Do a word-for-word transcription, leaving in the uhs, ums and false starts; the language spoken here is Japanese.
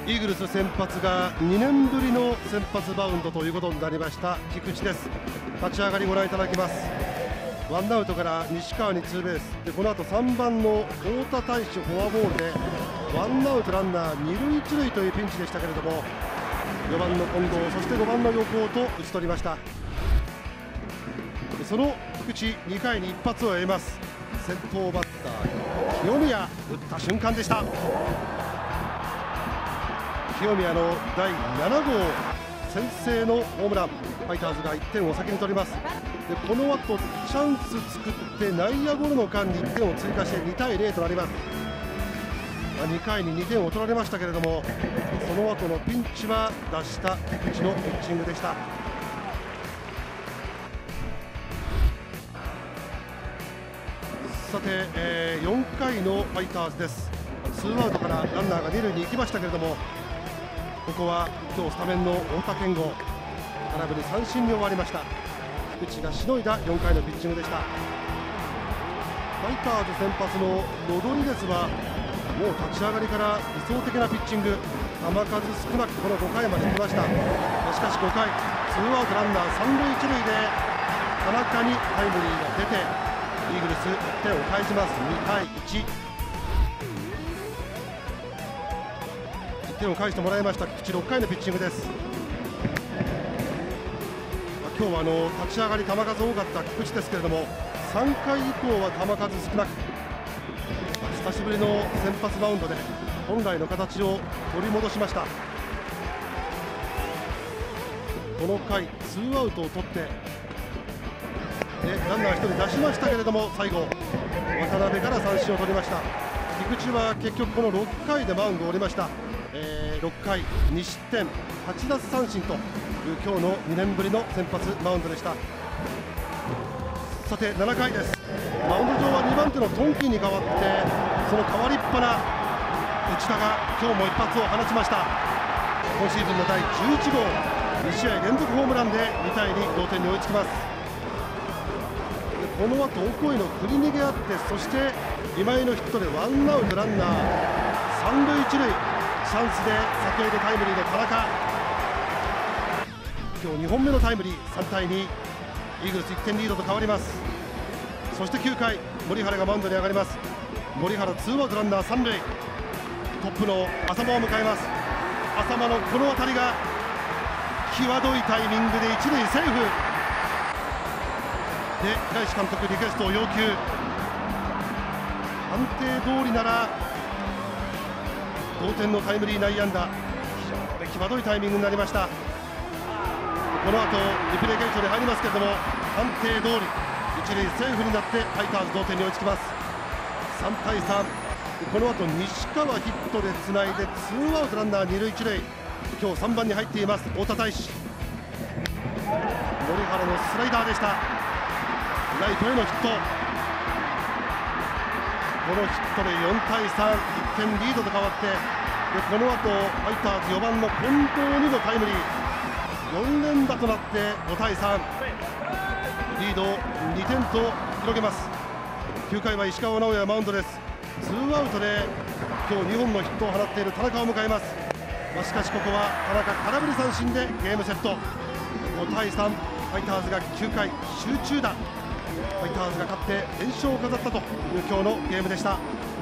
イーグルス先発がにねんぶりの先発マウンドということになりました菊池です。立ち上がりご覧いただきます。ワンアウトから西川にツーベースで、この後さんばんの太田大志フォアボールでワンアウトランナーに塁いち塁というピンチでしたけれども、よばんの近藤、そしてごばんの横尾と打ち取りました。その菊池、にかいに一発を得ます。先頭バッター清宮、打った瞬間でした。清宮のだいななごう先制のホームラン、ファイターズがいってんを先に取ります。でこの後チャンス作って内野ゴロの間にいってんを追加してにたいゼロとなります。にかいににてんを取られましたけれども、その後のピンチは脱した菊池のピッチングでした。さて、えー、よんかいのファイターズです。ツーアウトからランナーがに塁に行きましたけれども、ここは今日スタメンの太田健吾、空振り三振に終わりました。菊池がしのいだよんかいのピッチングでした。ファイターズ先発のロドリゲスはもう立ち上がりから理想的なピッチング、球数少なくこのごかいまで来ました。しかしごかいツーアウトランナーさん塁いち塁で田中にタイムリーが出てイーグルスいってんを返します。にたいいち、いってんを返してもらいました菊池、ろっかいのピッチングです。今日はあの立ち上がり球数多かった菊池ですけれども、さんかい以降は球数少なく、久しぶりの先発マウンドで本来の形を取り戻しました。この回ツーアウトを取ってでランナーひとり出しましたけれども、最後渡辺から三振を取りました。菊池は結局このろっかいでマウンドを降りました。えー、ろっかいにしってんはちだつさんしんという今日のにねんぶりの先発マウンドでした。さてななかいです。マウンド上はにばんてのトンキーに代わって、その代わりっぱな内田が今日も一発を放ちました。今シーズンのだいじゅういちごう、にしあい連続ホームランでにたいに同点に追いつきます。この後オコエの振り逃げあって、そして今井のヒットでワンアウトランナーさん塁いち塁、チャンスで先ほどタイムリーの田中、今日にほんめのタイムリー、さんたいにイーグルスいってんリードと変わります。そしてきゅうかい森原がマウンドに上がります。森原ツーアウトランナーさん塁、トップの浅間を迎えます。浅間のこの当たりが際どいタイミングでいち塁セーフで、平石監督リクエストを要求、判定通りなら同点のタイムリー内野安打、非常に際どいタイミングになりました。この後リプレイゲートに入りますけれども、判定通りいち塁セーフになってファイターズ同点に追いつきます。さんたいさん、この後西川ヒットでつないでツーアウトランナーに塁いち塁、今日さんばんに入っています太田大志、森原のスライダーでした。ライトへのヒット、このヒットでよんたいさん、いってんリードと変わって、でこの後ファイターズよばんの近藤にもタイムリー、よん連打となってごたいさん、リードをにてんと広げます。きゅうかいは石川直也マウンドです。ツーアウトで今日にほんのヒットを放っている田中を迎えます。まあ、しかしここは田中空振り三振でゲームセット、ごたいさん、ファイターズがきゅうかい集中打、ファイターズが勝って連勝を飾ったという今日のゲームでした。